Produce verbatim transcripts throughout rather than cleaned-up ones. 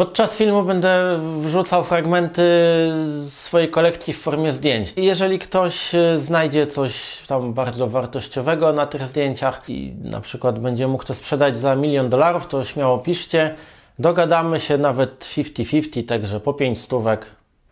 Podczas filmu będę wrzucał fragmenty swojej kolekcji w formie zdjęć. Jeżeli ktoś znajdzie coś tam bardzo wartościowego na tych zdjęciach i na przykład będzie mógł to sprzedać za milion dolarów, to śmiało piszcie. Dogadamy się nawet fifty fifty, także po pięć stówek.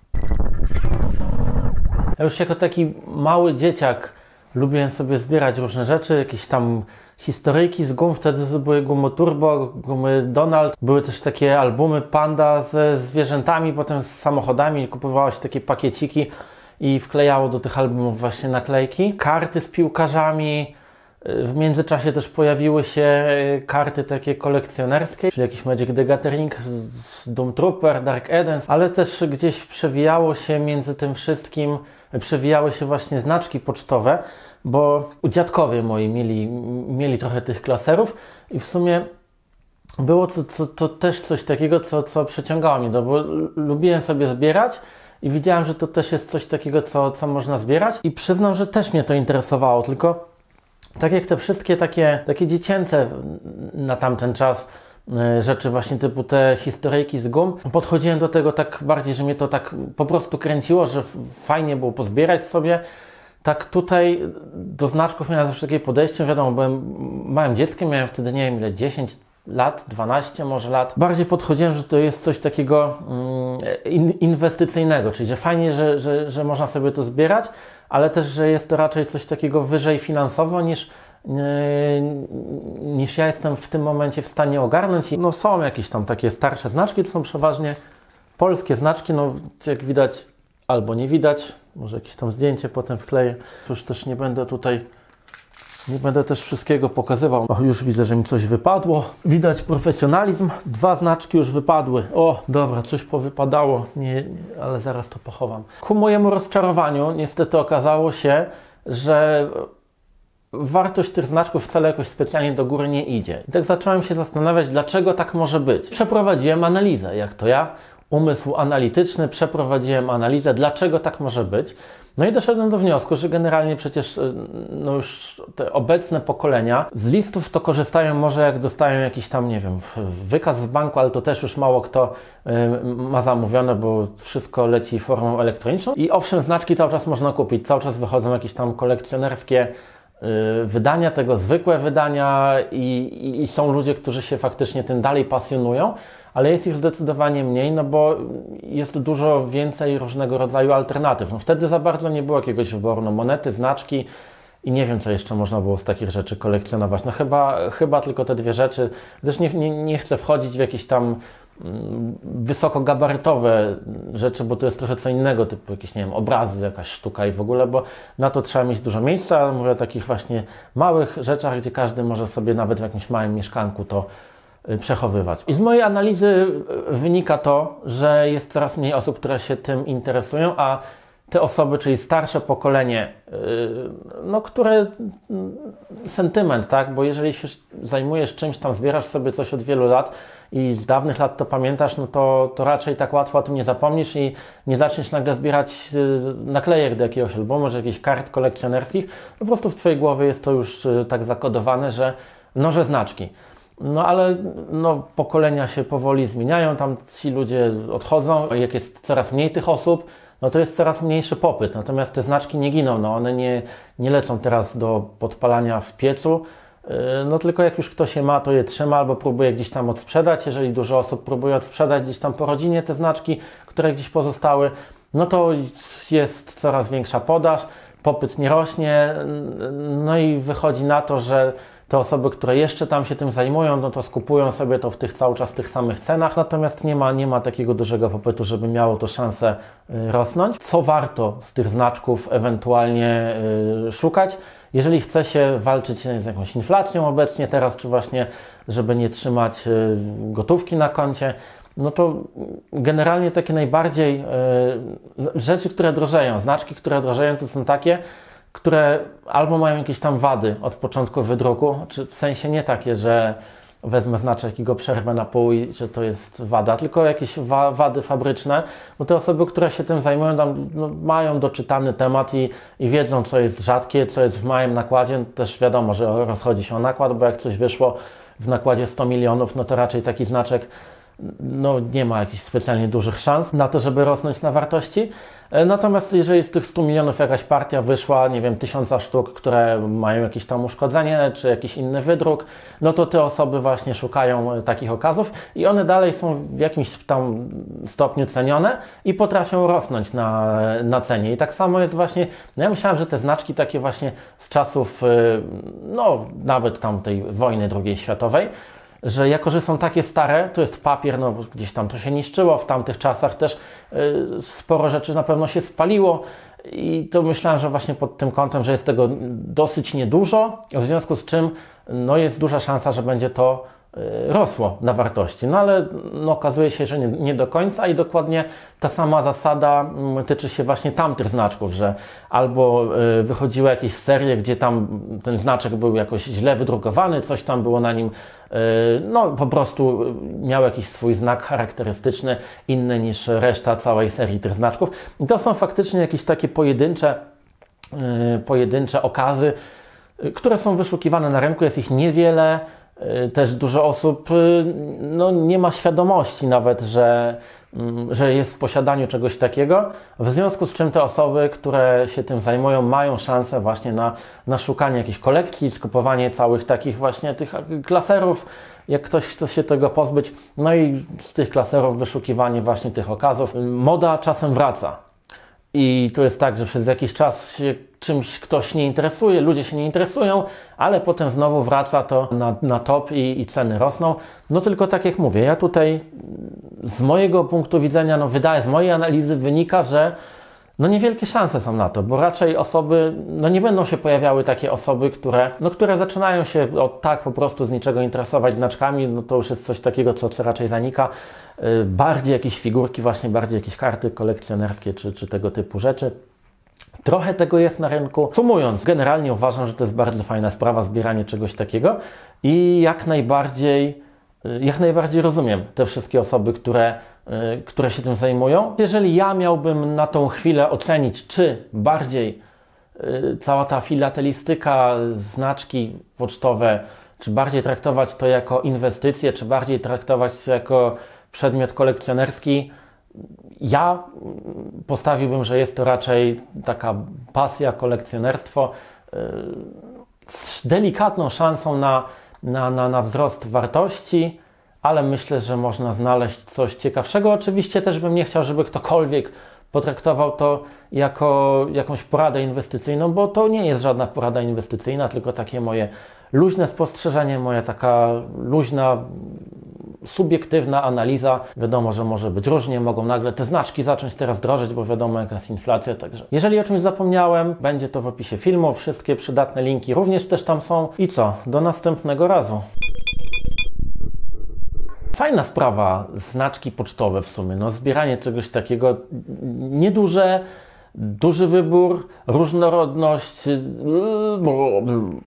Ja już jako taki mały dzieciak lubiłem sobie zbierać różne rzeczy, jakieś tam historyjki z gum, wtedy to były gumy Turbo, gumy Donald. Były też takie albumy Panda ze zwierzętami, potem z samochodami. Kupowało się takie pakieciki i wklejało do tych albumów właśnie naklejki. Karty z piłkarzami. W międzyczasie też pojawiły się karty takie kolekcjonerskie, czyli jakiś Magic the Gathering, Doom Trooper, Dark Eden, ale też gdzieś przewijało się między tym wszystkim, przewijały się właśnie znaczki pocztowe, bo dziadkowie moi mieli, mieli trochę tych klaserów i w sumie było to, to, to też coś takiego, co, co przyciągało mnie, no bo lubiłem sobie zbierać i widziałem, że to też jest coś takiego, co, co można zbierać i przyznam, że też mnie to interesowało, tylko tak jak te wszystkie takie, takie dziecięce na tamten czas rzeczy właśnie typu te historyjki z gum, podchodziłem do tego tak bardziej, że mnie to tak po prostu kręciło, że fajnie było pozbierać sobie. Tak tutaj do znaczków miałem zawsze takie podejście, wiadomo, byłem małym dzieckiem, miałem wtedy nie wiem ile, dziesięć lat, dwanaście może lat. Bardziej podchodziłem, że to jest coś takiego mm, inwestycyjnego, czyli że fajnie, że, że, że można sobie to zbierać, ale też, że jest to raczej coś takiego wyżej finansowo niż, yy, niż ja jestem w tym momencie w stanie ogarnąć. No są jakieś tam takie starsze znaczki, to są przeważnie polskie znaczki, no jak widać albo nie widać, może jakieś tam zdjęcie potem wkleję. Już też nie będę tutaj, nie będę też wszystkiego pokazywał. O, już widzę, że mi coś wypadło. Widać profesjonalizm, dwa znaczki już wypadły. O, dobra, coś powypadało, nie, nie, ale zaraz to pochowam. Ku mojemu rozczarowaniu niestety okazało się, że wartość tych znaczków wcale jakoś specjalnie do góry nie idzie. I tak zacząłem się zastanawiać, dlaczego tak może być. Przeprowadziłem analizę, jak to ja, umysł analityczny, przeprowadziłem analizę, dlaczego tak może być. No i doszedłem do wniosku, że generalnie przecież no już te obecne pokolenia z listów to korzystają może jak dostają jakiś tam, nie wiem, wykaz z banku, ale to też już mało kto y, ma zamówione, bo wszystko leci formą elektroniczną. I owszem, znaczki cały czas można kupić, cały czas wychodzą jakieś tam kolekcjonerskie y, wydania, tego zwykłe wydania i, i, i są ludzie, którzy się faktycznie tym dalej pasjonują, ale jest ich zdecydowanie mniej, no bo jest dużo więcej różnego rodzaju alternatyw. No wtedy za bardzo nie było jakiegoś wyboru, no monety, znaczki i nie wiem, co jeszcze można było z takich rzeczy kolekcjonować. No chyba, chyba tylko te dwie rzeczy. Też nie, nie, nie chcę wchodzić w jakieś tam mm, wysokogabarytowe rzeczy, bo to jest trochę co innego, typu jakieś, nie wiem, obrazy, jakaś sztuka i w ogóle, bo na to trzeba mieć dużo miejsca, ale mówię o takich właśnie małych rzeczach, gdzie każdy może sobie nawet w jakimś małym mieszkanku to przechowywać. I z mojej analizy wynika to, że jest coraz mniej osób, które się tym interesują, a te osoby, czyli starsze pokolenie, no które sentyment, tak, bo jeżeli się zajmujesz czymś tam, zbierasz sobie coś od wielu lat i z dawnych lat to pamiętasz, no to, to raczej tak łatwo o tym nie zapomnisz i nie zaczniesz nagle zbierać naklejek do jakiegoś albumu, że jakichś kart kolekcjonerskich, po prostu w twojej głowie jest to już tak zakodowane, że no, że znaczki. No ale no, pokolenia się powoli zmieniają, tam ci ludzie odchodzą, jak jest coraz mniej tych osób, no to jest coraz mniejszy popyt, natomiast te znaczki nie giną, no one nie, nie lecą teraz do podpalania w piecu, yy, no tylko jak już ktoś je ma, to je trzyma albo próbuje gdzieś tam odsprzedać, jeżeli dużo osób próbuje odsprzedać gdzieś tam po rodzinie te znaczki, które gdzieś pozostały, no to jest coraz większa podaż, popyt nie rośnie, no i wychodzi na to, że te osoby, które jeszcze tam się tym zajmują, no to skupują sobie to w tych cały czas tych samych cenach, natomiast nie ma, nie ma takiego dużego popytu, żeby miało to szansę y, rosnąć. Co warto z tych znaczków ewentualnie y, szukać, jeżeli chce się walczyć z jakąś inflacją obecnie teraz, czy właśnie, żeby nie trzymać y, gotówki na koncie, no to generalnie takie najbardziej y, rzeczy, które drożeją, znaczki, które drożeją, to są takie, które albo mają jakieś tam wady od początku wydruku, czy w sensie nie takie, że wezmę znaczek i go przerwę na pół i że to jest wada, tylko jakieś wa wady fabryczne, bo te osoby, które się tym zajmują, tam, no, mają doczytany temat i, i wiedzą, co jest rzadkie, co jest w małym nakładzie. Też wiadomo, że rozchodzi się o nakład, bo jak coś wyszło w nakładzie sto milionów, no to raczej taki znaczek no nie ma jakichś specjalnie dużych szans na to, żeby rosnąć na wartości. Natomiast jeżeli z tych stu milionów jakaś partia wyszła, nie wiem, tysiąca sztuk, które mają jakieś tam uszkodzenie, czy jakiś inny wydruk, no to te osoby właśnie szukają takich okazów i one dalej są w jakimś tam stopniu cenione i potrafią rosnąć na, na cenie. I tak samo jest właśnie, no ja myślałem, że te znaczki takie właśnie z czasów, no nawet tam tej wojny drugiej światowej, że jako, że są takie stare, to jest papier, no gdzieś tam to się niszczyło, w tamtych czasach też y, sporo rzeczy na pewno się spaliło i to myślałem, że właśnie pod tym kątem, że jest tego dosyć niedużo, w związku z czym no jest duża szansa, że będzie to y, rosło na wartości. No ale no, okazuje się, że nie, nie do końca i dokładnie ta sama zasada y, tyczy się właśnie tamtych znaczków, że albo y, wychodziły jakieś serie, gdzie tam ten znaczek był jakoś źle wydrukowany, coś tam było na nim, no po prostu miał jakiś swój znak charakterystyczny, inny niż reszta całej serii tych znaczków. I to są faktycznie jakieś takie pojedyncze, yy, pojedyncze okazy, yy, które są wyszukiwane na rynku, jest ich niewiele. Yy, też dużo osób yy, no, nie ma świadomości nawet, że, yy, że jest w posiadaniu czegoś takiego, w związku z czym te osoby, które się tym zajmują, mają szansę właśnie na, na szukanie jakiejś kolekcji, skupowanie całych takich właśnie tych klaserów, jak ktoś chce się tego pozbyć, no i z tych klaserów wyszukiwanie właśnie tych okazów. Moda czasem wraca. I to jest tak, że przez jakiś czas się czymś ktoś nie interesuje, ludzie się nie interesują, ale potem znowu wraca to na, na top i, i ceny rosną. No tylko tak jak mówię, ja tutaj z mojego punktu widzenia, no wydaje, z mojej analizy wynika, że no niewielkie szanse są na to, bo raczej osoby, no nie będą się pojawiały takie osoby, które, no które zaczynają się od tak po prostu z niczego interesować znaczkami, no to już jest coś takiego, co, co raczej zanika. Yy, bardziej jakieś figurki, właśnie bardziej jakieś karty kolekcjonerskie, czy, czy tego typu rzeczy. Trochę tego jest na rynku. Sumując, generalnie uważam, że to jest bardzo fajna sprawa, zbieranie czegoś takiego i jak najbardziej, jak najbardziej rozumiem te wszystkie osoby, które, które się tym zajmują. Jeżeli ja miałbym na tą chwilę ocenić, czy bardziej cała ta filatelistyka, znaczki pocztowe, czy bardziej traktować to jako inwestycję, czy bardziej traktować to jako przedmiot kolekcjonerski, ja postawiłbym, że jest to raczej taka pasja, kolekcjonerstwo z delikatną szansą na, na, na, na wzrost wartości, ale myślę, że można znaleźć coś ciekawszego. Oczywiście też bym nie chciał, żeby ktokolwiek potraktował to jako jakąś poradę inwestycyjną, bo to nie jest żadna porada inwestycyjna, tylko takie moje luźne spostrzeżenie, moja taka luźna, subiektywna analiza. Wiadomo, że może być różnie, mogą nagle te znaczki zacząć teraz drożyć, bo wiadomo jaka jest inflacja, także jeżeli o czymś zapomniałem, będzie to w opisie filmu, wszystkie przydatne linki również też tam są. I co? Do następnego razu. Fajna sprawa, znaczki pocztowe w sumie, no zbieranie czegoś takiego, nieduże, duży wybór, różnorodność,